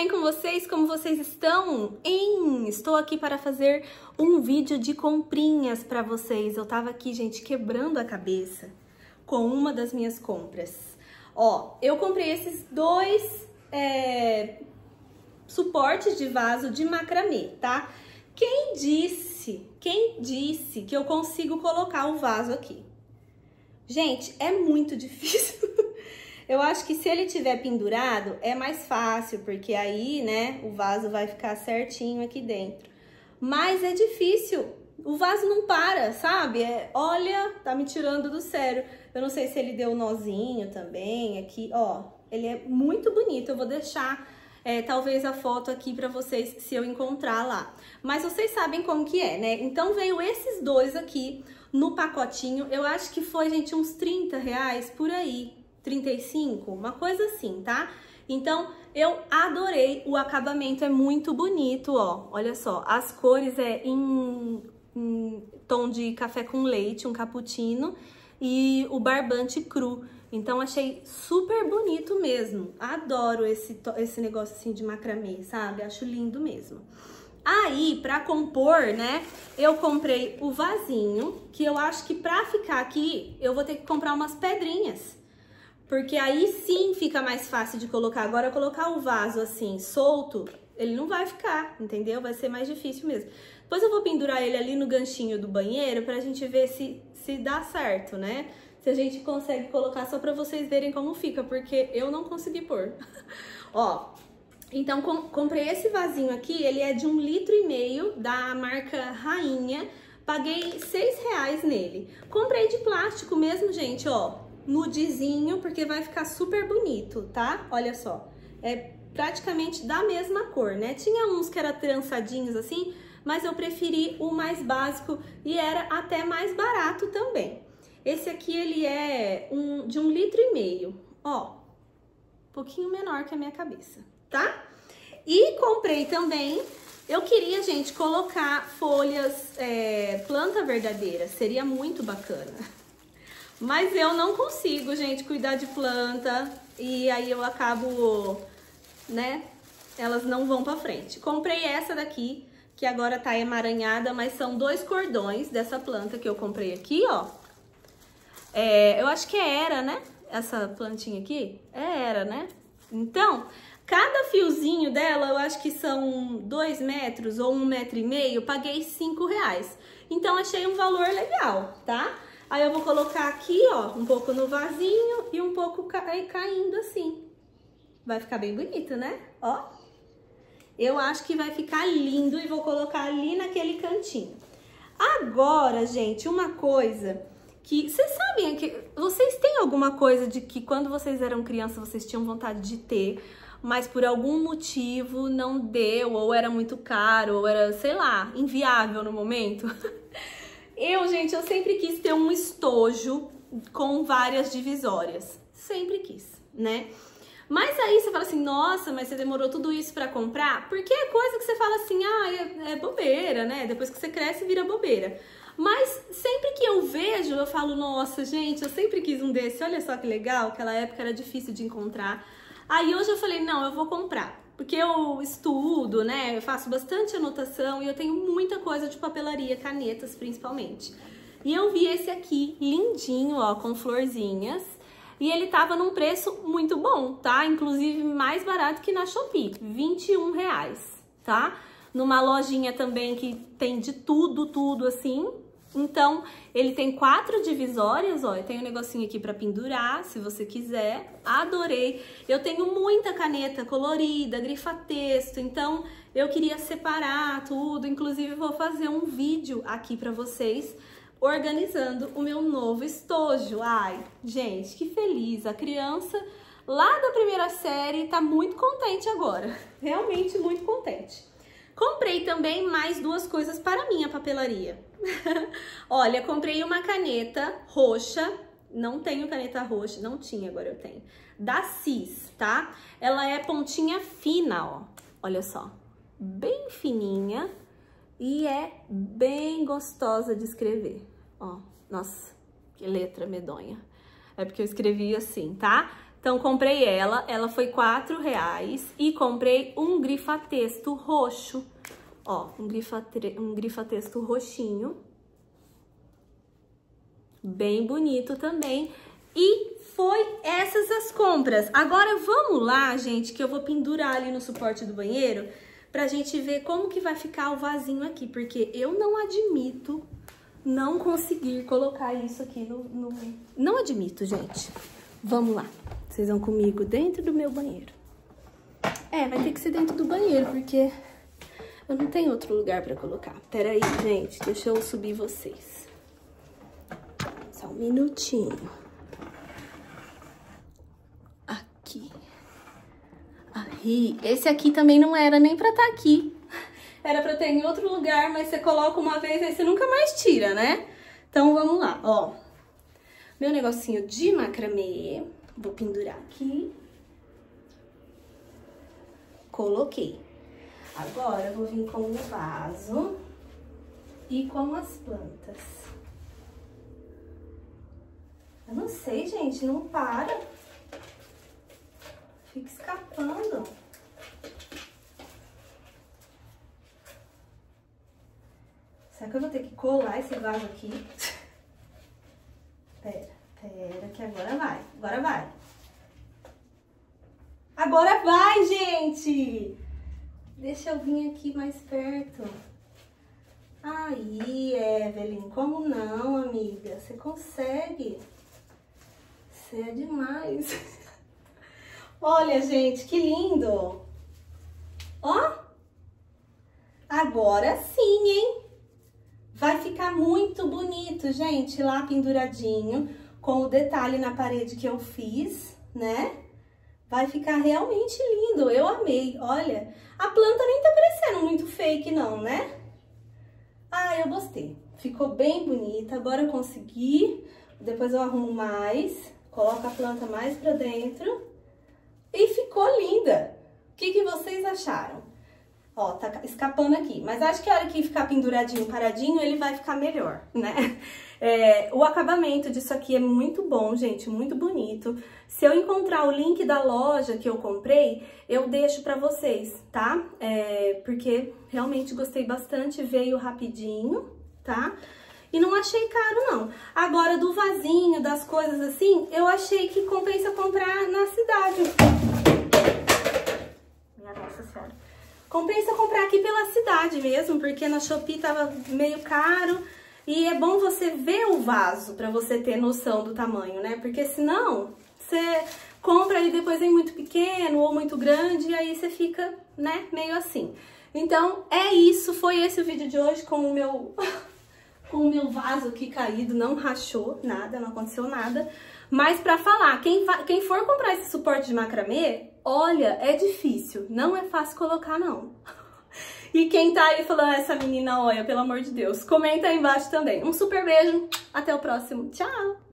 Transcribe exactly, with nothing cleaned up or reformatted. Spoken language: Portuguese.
bem com vocês? Como vocês estão? Hein? Estou aqui para fazer um vídeo de comprinhas para vocês. Eu tava aqui, gente, quebrando a cabeça com uma das minhas compras. Ó, eu comprei esses dois é, suportes de vaso de macramê, tá? Quem disse, quem disse que eu consigo colocar o vaso aqui? Gente, é muito difícil. Eu acho que se ele tiver pendurado, é mais fácil, porque aí, né, o vaso vai ficar certinho aqui dentro. Mas é difícil, o vaso não para, sabe? É, olha, tá me tirando do sério. Eu não sei se ele deu um nozinho também aqui, ó. Ele é muito bonito, eu vou deixar é, talvez a foto aqui pra vocês, se eu encontrar lá. Mas vocês sabem como que é, né? Então veio esses dois aqui no pacotinho, eu acho que foi, gente, uns trinta reais por aí. trinta e cinco, uma coisa assim, tá? Então, eu adorei, o acabamento é muito bonito, ó, olha só, as cores é em, em tom de café com leite, um cappuccino, e o barbante cru, então achei super bonito mesmo, adoro esse, esse negócio assim de macramê, sabe? Acho lindo mesmo. Aí, pra compor, né, eu comprei o vasinho, que eu acho que pra ficar aqui, eu vou ter que comprar umas pedrinhas. Porque aí sim fica mais fácil de colocar. Agora, colocar o vaso assim, solto, ele não vai ficar, entendeu? Vai ser mais difícil mesmo. Depois eu vou pendurar ele ali no ganchinho do banheiro pra gente ver se, se dá certo, né? Se a gente consegue colocar só pra vocês verem como fica, porque eu não consegui pôr. Ó, então com, comprei esse vasinho aqui, ele é de um litro e meio, da marca Rainha. Paguei seis reais nele. Comprei de plástico mesmo, gente, ó. Nudezinho, porque vai ficar super bonito, tá? Olha só, é praticamente da mesma cor, né? Tinha uns que eram trançadinhos assim, mas eu preferi o mais básico e era até mais barato também. Esse aqui, ele é um, de um litro e meio, ó, um pouquinho menor que a minha cabeça, tá? E comprei também, eu queria, gente, colocar folhas, é, planta verdadeira, seria muito bacana. Mas eu não consigo, gente, cuidar de planta e aí eu acabo, né, elas não vão pra frente. Comprei essa daqui, que agora tá emaranhada, mas são dois cordões dessa planta que eu comprei aqui, ó. É, eu acho que é era, né, essa plantinha aqui? É era, né? Então, cada fiozinho dela, eu acho que são dois metros ou um metro e meio, paguei cinco reais. Então, achei um valor legal, tá? Aí eu vou colocar aqui, ó, um pouco no vasinho e um pouco ca... caindo assim. Vai ficar bem bonito, né? Ó. Eu acho que vai ficar lindo e vou colocar ali naquele cantinho. Agora, gente, uma coisa que... Vocês sabem que... Vocês têm alguma coisa de que quando vocês eram crianças vocês tinham vontade de ter, mas por algum motivo não deu, ou era muito caro, ou era, sei lá, inviável no momento? Eu, gente, eu sempre quis ter um estojo com várias divisórias. Sempre quis, né? Mas aí você fala assim, nossa, mas você demorou tudo isso pra comprar? Porque é coisa que você fala assim, ah, é, é bobeira, né? Depois que você cresce, vira bobeira. Mas sempre que eu vejo, eu falo, nossa, gente, eu sempre quis um desse. Olha só que legal, aquela época era difícil de encontrar. Aí hoje eu falei, não, eu vou comprar. Porque eu estudo, né, eu faço bastante anotação e eu tenho muita coisa de papelaria, canetas principalmente. E eu vi esse aqui, lindinho, ó, com florzinhas. E ele tava num preço muito bom, tá? Inclusive mais barato que na Shopee, vinte e um reais, tá? Numa lojinha também que tem de tudo, tudo assim. Então, ele tem quatro divisórias, ó, eu tenho um negocinho aqui pra pendurar, se você quiser, adorei. Eu tenho muita caneta colorida, grifa-texto, então eu queria separar tudo, inclusive vou fazer um vídeo aqui pra vocês, organizando o meu novo estojo. Ai, gente, que feliz, a criança lá da primeira série tá muito contente agora, realmente muito contente. Comprei também mais duas coisas para minha papelaria. Olha, comprei uma caneta roxa, não tenho caneta roxa, não tinha, agora eu tenho, da Cis, tá? Ela é pontinha fina, ó, olha só, bem fininha e é bem gostosa de escrever, ó, nossa, que letra medonha. É porque eu escrevi assim, tá? Então, comprei ela, ela foi quatro reais e comprei um grifa-texto roxo. Ó, um grifa-texto um grifa-texto roxinho. Bem bonito também. E foi essas as compras. Agora, vamos lá, gente, que eu vou pendurar ali no suporte do banheiro pra gente ver como que vai ficar o vasinho aqui, porque eu não admito não conseguir colocar isso aqui no... no... Não admito, gente. Vamos lá. Vocês vão comigo dentro do meu banheiro. É, vai ter que ser dentro do banheiro, porque eu não tenho outro lugar pra colocar. Pera aí, gente, deixa eu subir vocês. Só um minutinho. Aqui. Aí, esse aqui também não era nem pra estar aqui. Era pra ter em outro lugar, mas você coloca uma vez, aí você nunca mais tira, né? Então, vamos lá, ó. Meu negocinho de macramê. Vou pendurar aqui. Coloquei. Agora, eu vou vir com o vaso e com as plantas. Eu não sei, gente, não para. Fica escapando. Será que eu vou ter que colar esse vaso aqui? Pera, pera, que agora vai. Agora vai. Agora vai, gente! Deixa eu vir aqui mais perto. Aí, Evelyn, como não, amiga? Você consegue. Você é demais. Olha, gente, que lindo. Ó. Agora sim, hein? Vai ficar muito bonito, gente, lá penduradinho, com o detalhe na parede que eu fiz, né? Vai ficar realmente lindo, eu amei. Olha, a planta nem tá parecendo muito fake não, né? Ah, eu gostei. Ficou bem bonita, agora eu consegui. Depois eu arrumo mais, coloco a planta mais pra dentro. E ficou linda. O que que vocês acharam? Ó, tá escapando aqui. Mas acho que a hora que ficar penduradinho, paradinho, ele vai ficar melhor, né? É, o acabamento disso aqui é muito bom, gente, muito bonito. Se eu encontrar o link da loja que eu comprei, eu deixo pra vocês, tá? É, porque realmente gostei bastante, veio rapidinho, tá? E não achei caro, não. Agora, do vasinho, das coisas assim, eu achei que compensa comprar na cidade. Minha Nossa Senhora. Compensa comprar aqui pela cidade mesmo, porque na Shopee tava meio caro. E é bom você ver o vaso pra você ter noção do tamanho, né? Porque senão, você compra e depois vem muito pequeno ou muito grande e aí você fica, né, meio assim. Então, é isso. Foi esse o vídeo de hoje com o meu... com o meu vaso aqui caído, não rachou nada, não aconteceu nada. Mas pra falar, quem, quem for comprar esse suporte de macramê, olha, é difícil, não é fácil colocar não. E quem tá aí falando, essa menina, olha, pelo amor de Deus, comenta aí embaixo também. Um super beijo, até o próximo, tchau!